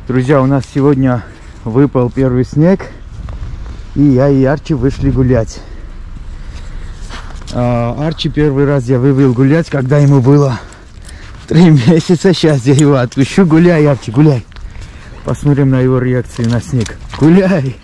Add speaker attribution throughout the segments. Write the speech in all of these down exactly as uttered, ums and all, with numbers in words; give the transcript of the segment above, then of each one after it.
Speaker 1: Друзья, у нас сегодня выпал первый снег, и я и Арчи вышли гулять. А, Арчи первый раз я вывел гулять, когда ему было три месяца. Сейчас я его отпущу. Гуляй, Арчи, гуляй. Посмотрим на его реакцию на снег. Гуляй.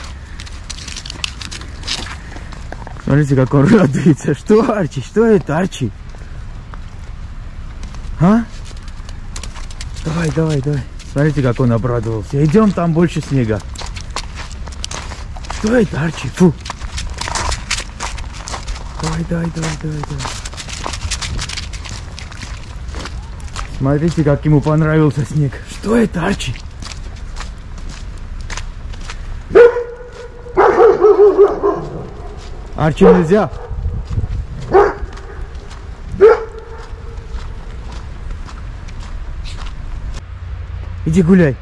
Speaker 1: Смотрите, как он радуется. Что, Арчи? Что это, Арчи? А? Давай, давай, давай. Смотрите, как он обрадовался. Идем, там больше снега. Что это, Арчи? Фу. Давай, давай, давай, давай, давай. Смотрите, как ему понравился снег. Что это, Арчи? Арчи, нельзя. Иди гуляй.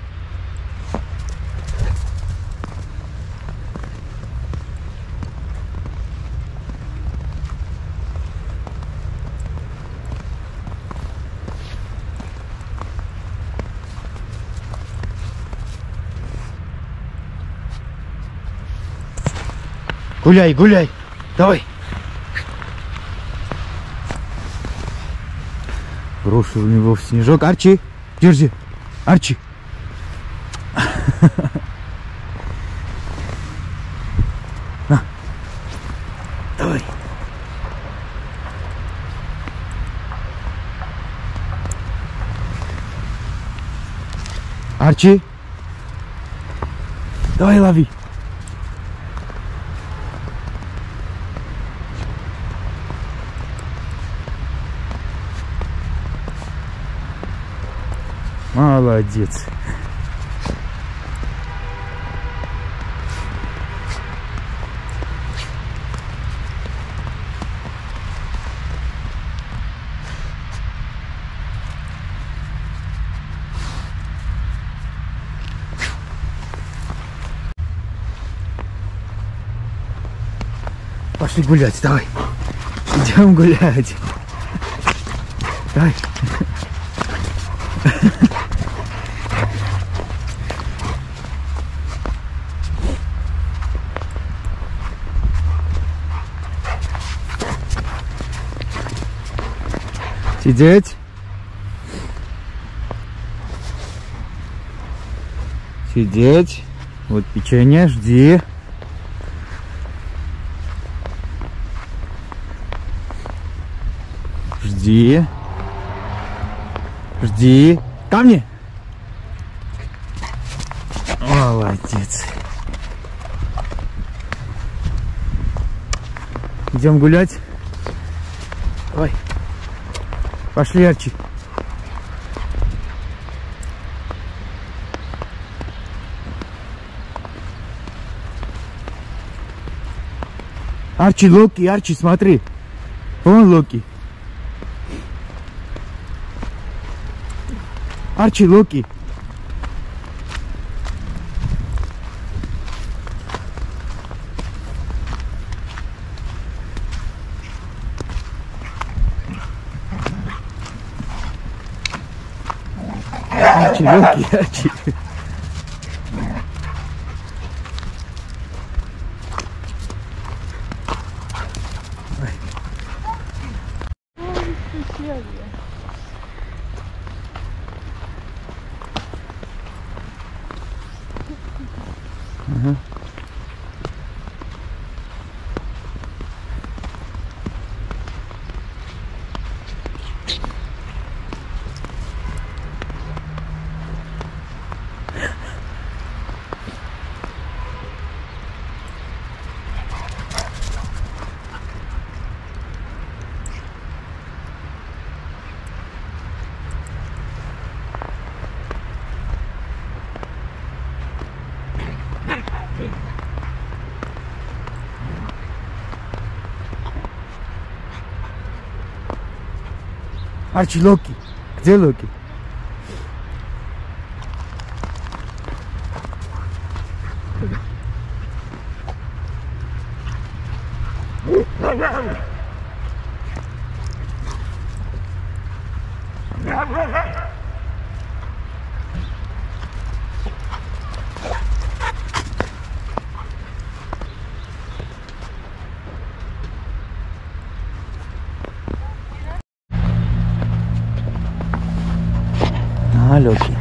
Speaker 1: Гуляй, гуляй. Давай. Брошил него в снежок. Арчи, держи. Арчи. На. Давай. Арчи. Давай, лови. Молодец. Пошли гулять, давай. Идем гулять. Давай. Сидеть. Сидеть. Вот печенье, жди. Жди. Жди. Ко мне. Молодец. Идем гулять. Давай. Пошли, Арчи. Арчи, Локи, Арчи, смотри. Вон Локи. Арчи, Локи. Арчи, Локи, Арчи. Ага. Арчи, Локи. Где Локи? самолете.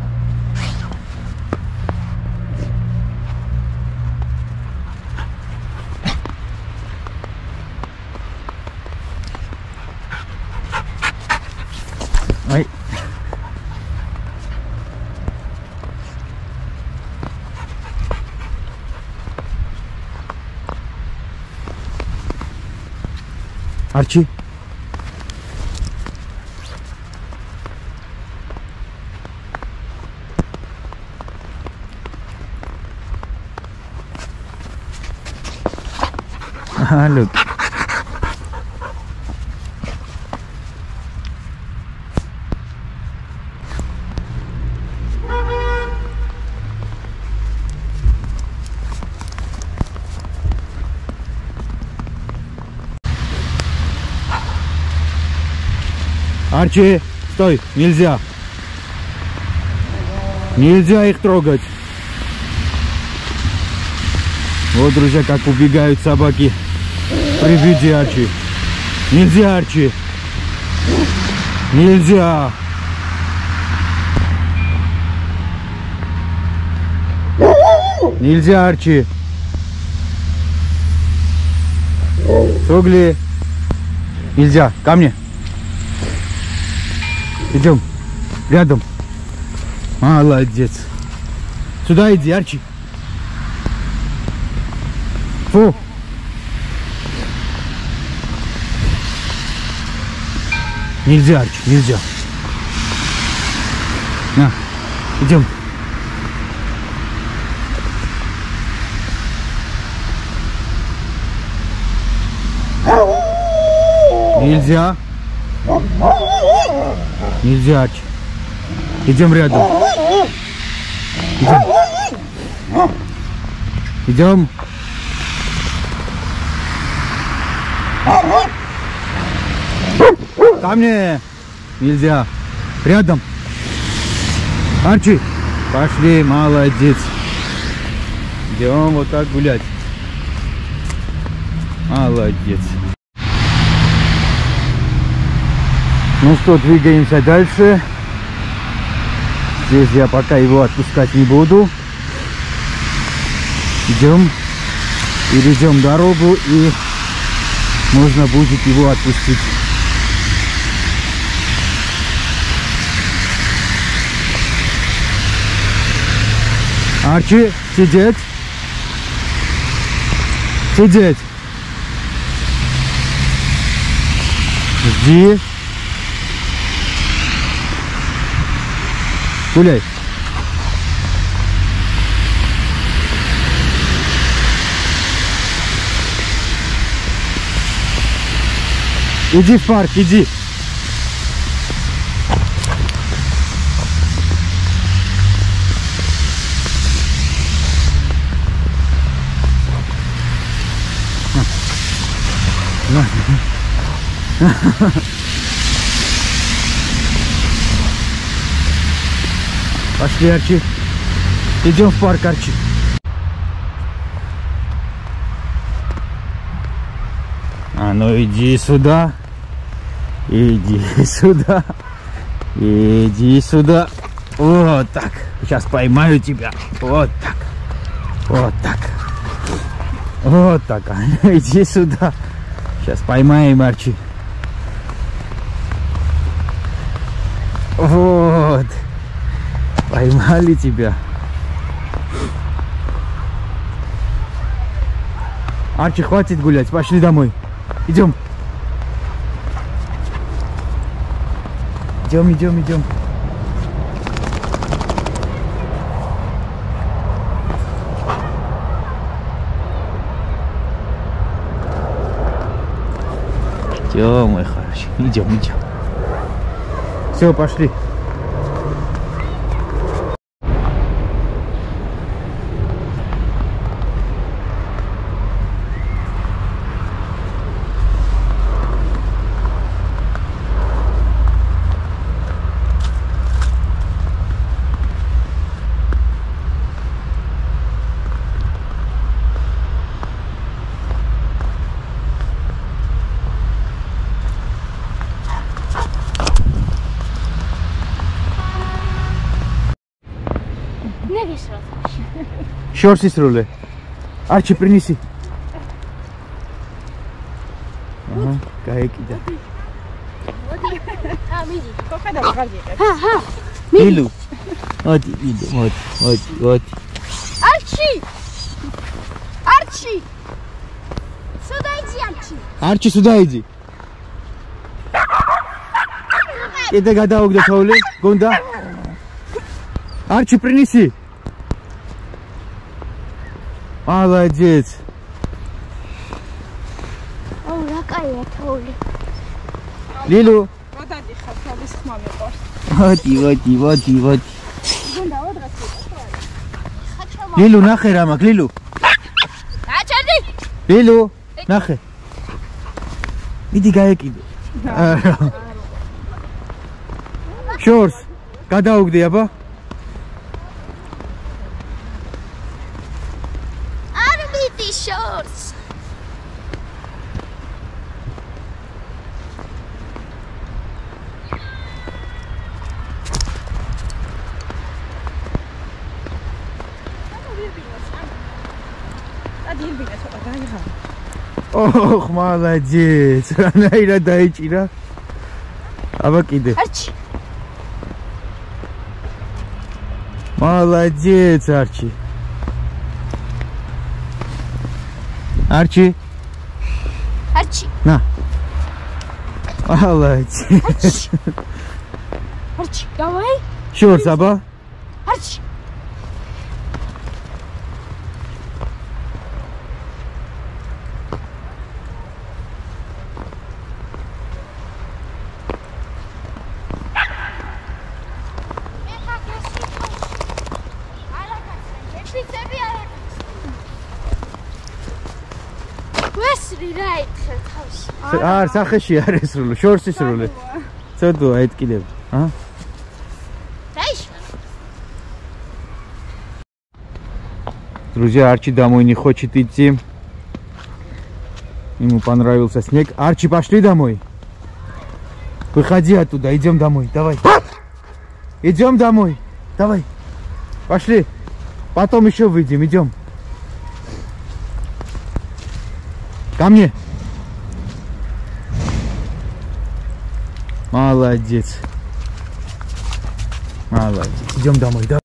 Speaker 1: Ой. Арчи. Ah, look. Арчи, стой, нельзя. Нельзя их трогать. Вот, друзья, как убегают собаки при виде Арчи. Нельзя, Арчи. Нельзя. Нельзя, Арчи. Согли. Нельзя. Ко мне. Идем. Рядом. Молодец. Сюда иди, Арчи. Фу. Нельзя, Арчи, нельзя. На, идем. Нельзя. Нельзя, Арчи. Идем рядом. Идем. Идем. Ко мне. Нельзя. Рядом. Арчи. Пошли, молодец. Идем вот так гулять. Молодец. Ну что, двигаемся дальше. Здесь я пока его отпускать не буду. Идем, перейдем дорогу, и можно будет его отпустить. Арчи, сидеть. Сидеть. Жди. Гуляй. Иди в парк, иди. Пошли, Арчи. Идем в парк, Арчи. А ну иди сюда. Иди сюда. Иди сюда. Вот так. Сейчас поймаю тебя. Вот так. Вот так. Вот так. Иди сюда. Сейчас поймаем, Арчи. Вот. Поймали тебя. Арчи, хватит гулять. Пошли домой. Идем. Идем, идем, идем. Идем, мой хороший. Идем, идем. Все, пошли.
Speaker 2: Не весело вообще.
Speaker 1: Шорсы срули. Арчи, принеси. Ага, кайки, да.
Speaker 2: А, миди.
Speaker 3: Сколько да, погоди.
Speaker 2: Ага.
Speaker 1: Лилу. Вот, иди, вот, вот, вот.
Speaker 2: Арчи! Арчи! Сюда иди, Арчи!
Speaker 1: Арчи, сюда иди. Это гадау, где Толи? Гунда? Арчи, принеси. Молодец.
Speaker 2: О, какая Толи.
Speaker 1: Лилу.
Speaker 3: Вода дышит, я бы с мамой пошла.
Speaker 1: Вот, и вот, и вот, и вот.
Speaker 3: Гунда, вот растет.
Speaker 1: Лилу, нахер, Рамак, Лилу. Лилу, нахер. Иди, гаек, иди. Шорс, гадау, где, аба?
Speaker 2: Арбити шорс.
Speaker 3: Один бегает, а я не.
Speaker 1: Ох, молодец. Ранаира даичира. Аба, киде.
Speaker 2: Арчи.
Speaker 1: Молодец, Арчи. Арчи,
Speaker 2: Арчи.
Speaker 1: на. Молодец.
Speaker 2: Арчи. Арчи, давай.
Speaker 1: Шорс, аба?
Speaker 2: Арчи.
Speaker 1: არ სახეში არ ესრულო, შორს ისრულე. ცოდვა ეთკილებ. А? Друзья, Арчи домой не хочет идти. Ему понравился снег. Арчи, пошли домой. Выходи оттуда, идем домой. Давай. Идем домой. Давай. Пошли. Потом еще выйдем. Идем. Ко мне. Молодец. Молодец. Идем домой, да?